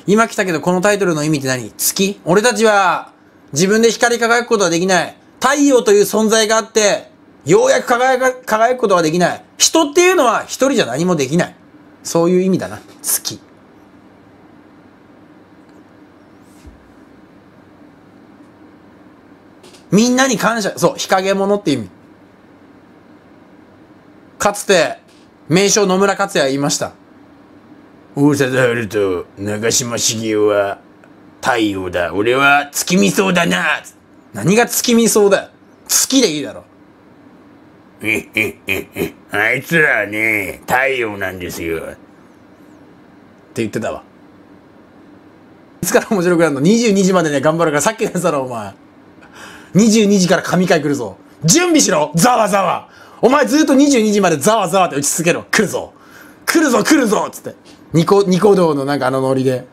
今来たけどこのタイトルの意味って何？月？俺たちは自分で光り輝くことはできない。太陽という存在があって、ようやく輝くことはできない。人っていうのは一人じゃ何もできない。そういう意味だな。月。みんなに感謝。そう、日陰者って意味。かつて、名将野村克也は言いました。大貞治と長嶋茂雄は太陽だ。俺は月見草だな。何が月見草だよ。月でいいだろ。あいつらはね、太陽なんですよ。って言ってたわ。いつから面白くなるの？ 22 時までね、頑張るから、さっきのやつだろ、お前。22時から神回来るぞ。準備しろ、ざわざわ。お前ずっと22時までざわざわって打ち続けろ。来るぞ。来るぞ、来るぞつって。ニコ動のなんかノリで。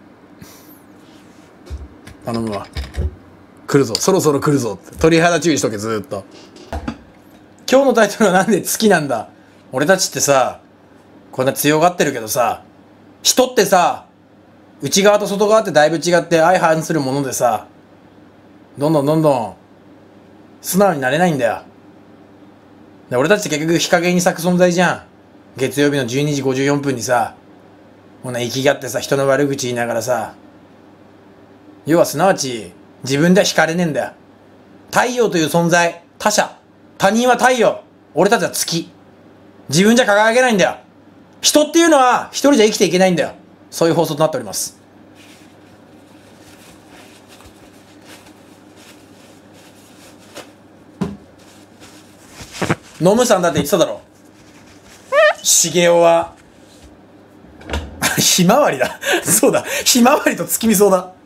頼むわ。来るぞ、そろそろ来るぞって。鳥肌注意しとけ、ずーっと。今日のタイトルはなんで月なんだ？俺たちってさ、こんな強がってるけどさ、人ってさ、内側と外側ってだいぶ違って相反するものでさ、どんどん素直になれないんだよ。で俺たちって結局日陰に咲く存在じゃん。月曜日の12時54分にさ、こんな生きがってさ、人の悪口言いながらさ、要はすなわち自分では惹かれねえんだよ。太陽という存在、他者、他人は太陽、俺たちは月。自分じゃ輝けないんだよ。人っていうのは一人じゃ生きていけないんだよ。そういう放送となっております。ノムさんだって言ってただろ。茂雄はひまわりだ。そうだ、ひまわりと月見草だ。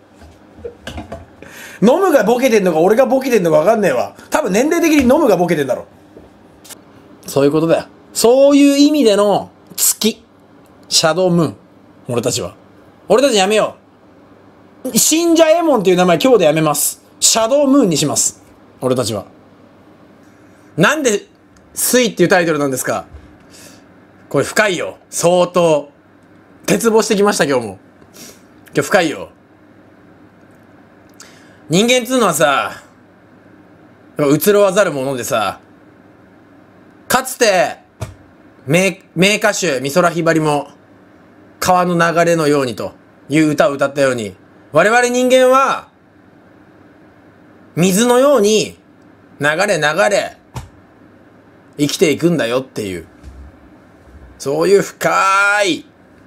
ノムがボケてんのか俺がボケてんのか分かんねえわ。多分年齢的にノムがボケてんだろ。そういうことだよ。そういう意味での月、シャドームーン。俺たちやめよう。シンジャエモンっていう名前今日でやめます。シャドームーンにします。俺たちは。なんで水っていうタイトルなんですか？これ深いよ。相当。鉄棒してきました今日も。今日深いよ。人間っつうのはさ、移ろわざるものでさ、かつて、名歌手美空ひばりも、川の流れのようにという歌を歌ったように、我々人間は、水のように、流れ、生きていくんだよっていう、そういう深い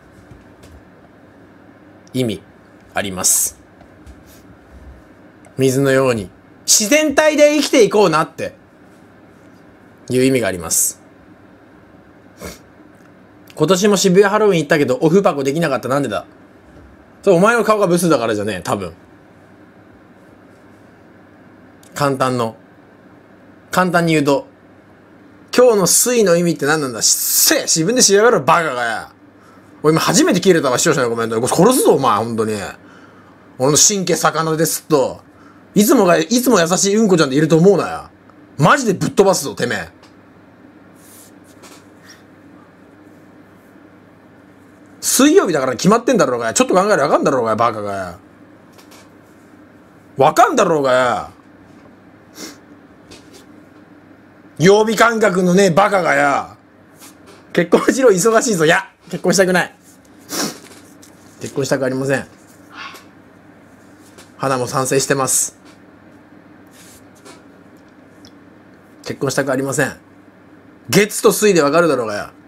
意味あります。水のように自然体で生きていこうなっていう意味があります。今年も渋谷ハロウィン行ったけどオフ箱できなかった。なんでだ？それお前の顔がブスだからじゃねえ、多分。簡単に言うと、今日の水の意味って何なんだ？自分で調べろバカがや。俺今初めて切れたわ、視聴者のコメントで。殺すぞお前、ほんとに。俺の神経魚ですと。いつも優しいうんこちゃんでいると思うなよ。マジでぶっ飛ばすぞ、てめえ。水曜日だから決まってんだろうがや。ちょっと考えりゃわかんだろうがや、バカがや。わかんだろうがや。曜日感覚のね、バカがや。結婚しろ、忙しいぞ。いや、結婚したくない。結婚したくありません。花も賛成してます。結婚したくありません。月と水でわかるだろうがや。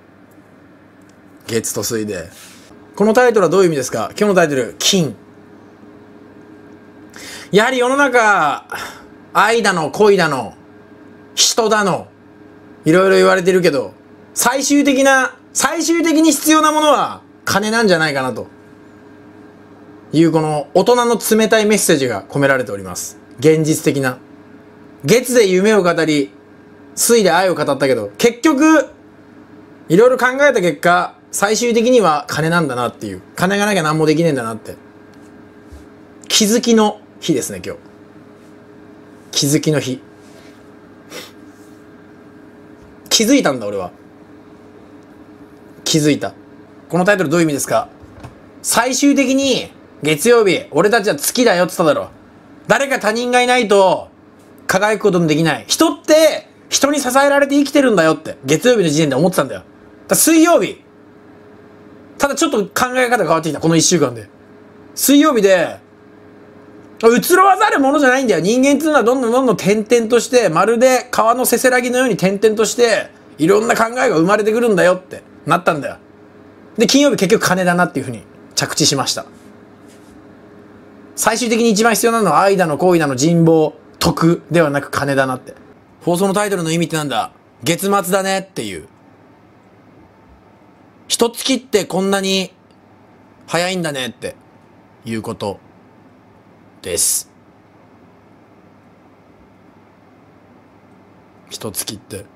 月と水で。このタイトルはどういう意味ですか？今日のタイトル、金。やはり世の中、愛だの、恋だの、人だの、いろいろ言われてるけど、最終的に必要なものは金なんじゃないかなというこの大人の冷たいメッセージが込められております。現実的な。月で夢を語り、水で愛を語ったけど、結局、いろいろ考えた結果、最終的には金なんだなっていう。金がなきゃ何もできねえんだなって。気づきの日ですね、今日。気づきの日。気づいたんだ、俺は。気づいた。このタイトルどういう意味ですか？ 最終的に、月曜日、俺たちは月だよって言っただろ。誰か他人がいないと、輝くこともできない。人って、人に支えられて生きてるんだよって、月曜日の時点で思ってたんだよ。水曜日、ただちょっと考え方変わってきた、この一週間で。水曜日で、移ろわざるものじゃないんだよ。人間っていうのはどんどんどんどん点々として、まるで川のせせらぎのように点々として、いろんな考えが生まれてくるんだよってなったんだよ。で、金曜日結局金だなっていうふうに着地しました。最終的に一番必要なのは愛だの恋だの人望、徳ではなく金だなって。放送のタイトルの意味ってなんだ？月末だねっていう。一月ってこんなに早いんだねっていうことです。一月って。